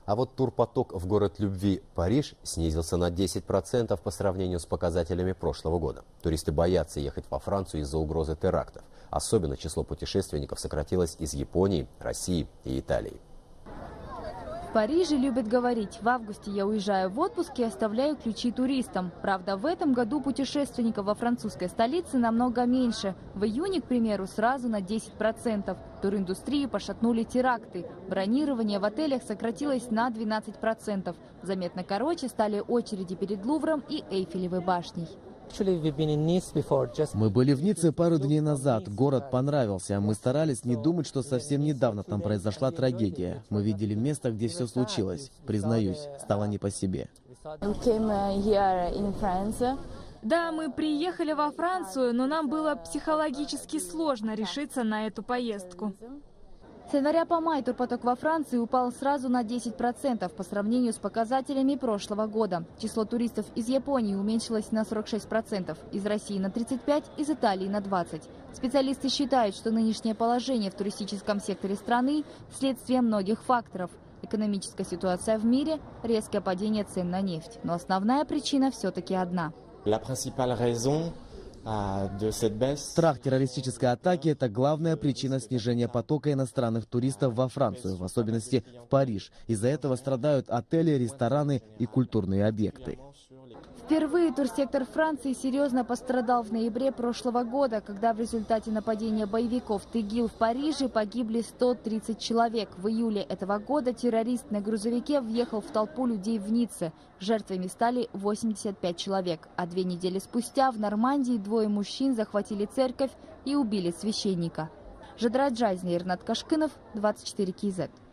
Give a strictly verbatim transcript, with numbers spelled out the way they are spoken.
А вот турпоток в город любви Париж снизился на десять процентов по сравнению с показателями прошлого года. Туристы боятся ехать во Францию из-за угрозы терактов. Особенно число путешественников сократилось из Японии, России и Италии. В Париже любят говорить: в августе я уезжаю в отпуск и оставляю ключи туристам. Правда, в этом году путешественников во французской столице намного меньше. В июне, к примеру, сразу на десять процентов. Туриндустрию пошатнули теракты. Бронирование в отелях сократилось на двенадцать процентов. Заметно короче стали очереди перед Лувром и Эйфелевой башней. Мы были в Ницце пару дней назад. Город понравился. Мы старались не думать, что совсем недавно там произошла трагедия. Мы видели место, где все случилось. Признаюсь, стало не по себе. Да, мы приехали во Францию, но нам было психологически сложно решиться на эту поездку. С января по май турпоток во Франции упал сразу на десять процентов по сравнению с показателями прошлого года. Число туристов из Японии уменьшилось на сорок шесть процентов, из России на тридцать пять процентов, из Италии на двадцать процентов. Специалисты считают, что нынешнее положение в туристическом секторе страны – следствие многих факторов. Экономическая ситуация в мире, резкое падение цен на нефть. Но основная причина все-таки одна. Страх террористической атаки – это главная причина снижения потока иностранных туристов во Францию, в особенности в Париж. Из-за этого страдают отели, рестораны и культурные объекты. Впервые турсектор Франции серьезно пострадал в ноябре прошлого года, когда в результате нападения боевиков ТИГИЛ в Париже погибли сто тридцать человек. В июле этого года террорист на грузовике въехал в толпу людей в Ницце. Жертвами стали восемьдесят пять человек. А две недели спустя в Нормандии двое мужчин захватили церковь и убили священника. Жадра Джайзнер, Ирнат Кашкынов, двадцать четыре кей зет.